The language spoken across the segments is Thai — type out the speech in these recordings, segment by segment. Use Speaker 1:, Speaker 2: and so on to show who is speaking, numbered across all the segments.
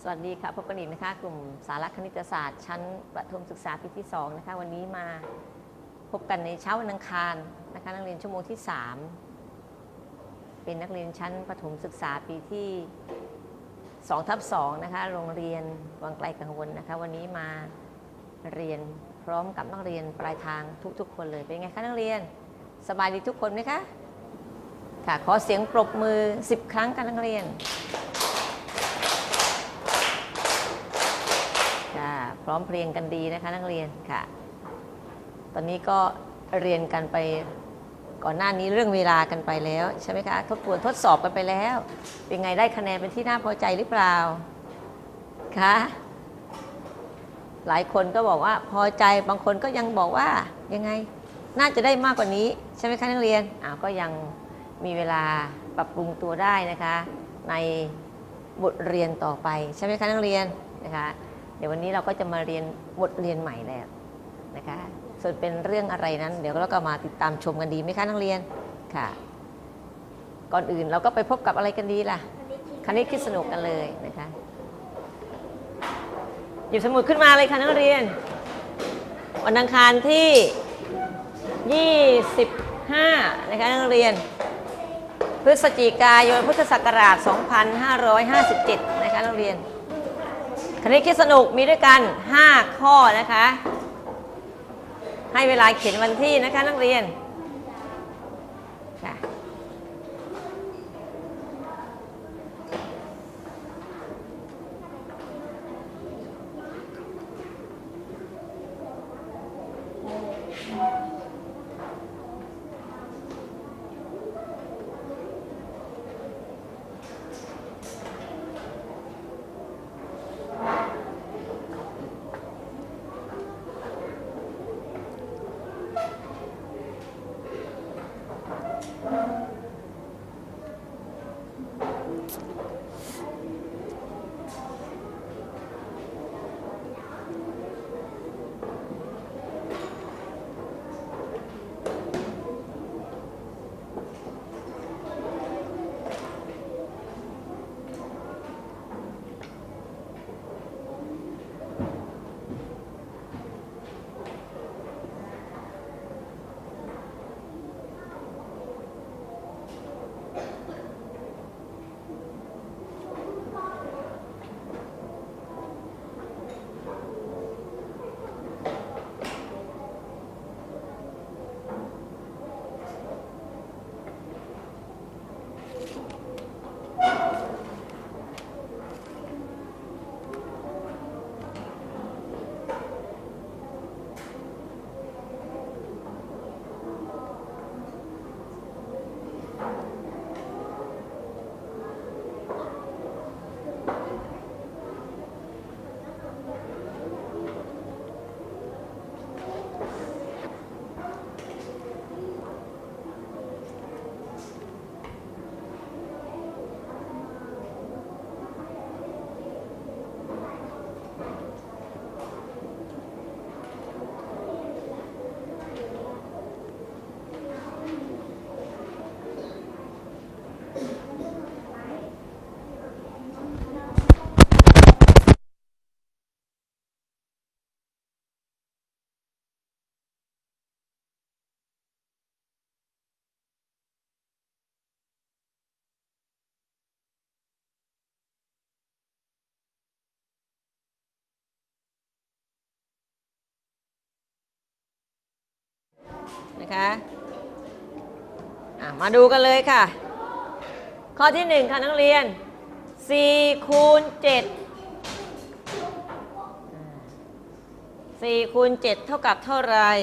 Speaker 1: วัสดีค่ะพบกันอีกนะคะกลุ่มสาระคณิตศาสตร์ชั้นประถมศึกษาปีที่2นะคะวันนี้มาพบกันในเช้าวันอังคารนะคะนักเรียนชั่วโมงที่3เป็นนักเรียนชั้นประถมศึกษาปีที่2/2นะคะโรงเรียนวังไกลกังวลนะคะวันนี้มาเรียนพร้อมกับนักเรียนปลายทางทุกๆคนเลยเป็นไงคะนักเรียนสบายดีทุกคนไหมคะค่ะขอเสียงปรบมือ10 ครั้งกันนักเรียนพร้อมเพรียงกันดีนะคะนักเรียนค่ะตอนนี้ก็เรียนกันไปก่อนหน้านี้เรื่องเวลากันไปแล้วใช่ไหมคะทบทวนทดสอบกันไปแล้วเป็นไงได้คะแนนเป็นที่น่าพอใจหรือเปล่าคะหลายคนก็บอกว่าพอใจบางคนก็ยังบอกว่ายังไงน่าจะได้มากกว่านี้ใช่ไหมคะนักเรียนก็ยังมีเวลาปรับปรุงตัวได้นะคะในบทเรียนต่อไปใช่ไหมคะนักเรียนนะคะเดี๋ยววันนี้เราก็จะมาเรียนบทเรียนใหม่แล้วนะคะส่วนเป็นเรื่องอะไรนั้นเดี๋ยวเราก็มาติดตามชมกันดีไหมคะนักเรียนค่ะก่อนอื่นเราก็ไปพบกับอะไรกันดีล่ะคณิตคิดสนุกกันเลยนะคะหยิบสมุดขึ้นมาเลยค่ะนักเรียนวันอังคารที่25นะคะนักเรียนพฤศจิกายนพุทธศักราช2557นะคะนักเรียนคณิตคิดสนุกมีด้วยกัน5 ข้อนะคะให้เวลาเขียนวันที่นะคะนักเรียนค่ะนะคะมาดูกันเลยค่ะข้อที่1ค่ะนักเรียน4 คูณ 7 4 คูณ 7 เท่ากับเท่าไหร่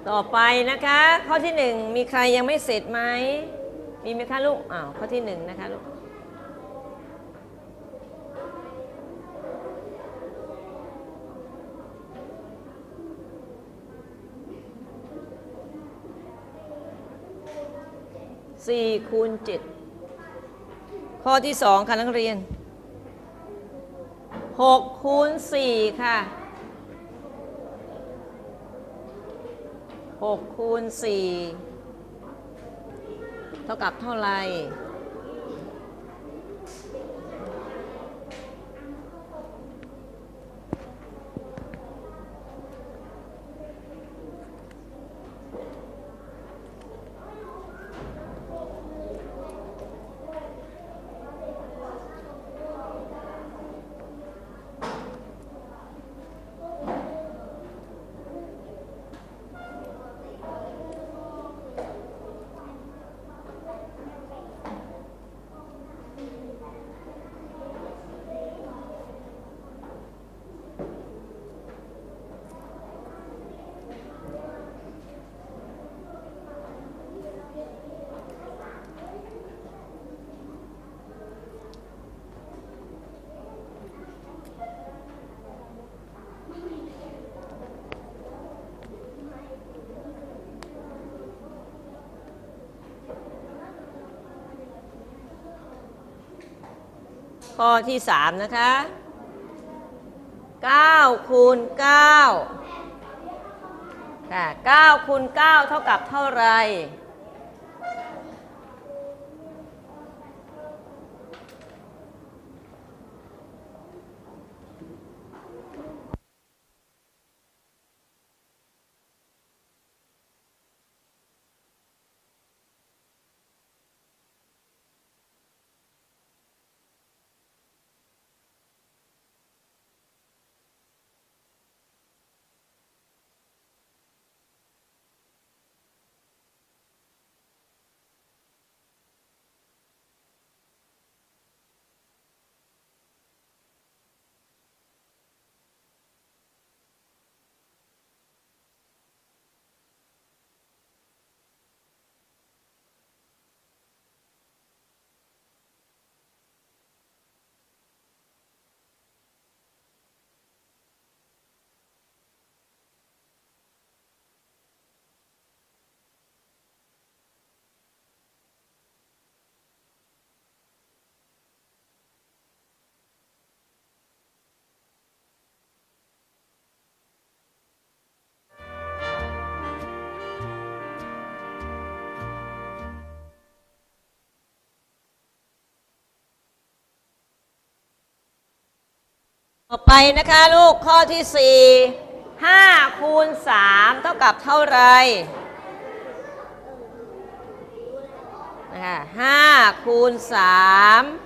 Speaker 1: ต่อไปนะคะข้อที่หนึ่งมีใครยังไม่เสร็จไหมมีไหมคะลูกข้อที่หนึ่งนะคะลูก4 คูณ 7ข้อที่สองค่ะนักเรียน6 คูณ 4ค่ะ6 คูณ 4เท่ากับเท่าไหร่ข้อที่3นะคะ9 คูณ 9ค่ะ9 คูณ 9เท่ากับเท่าไหร่ต่อไปนะคะลูกข้อที่4 5 คูณ 3เท่ากับเท่าไหร่นะคะ5 คูณ 3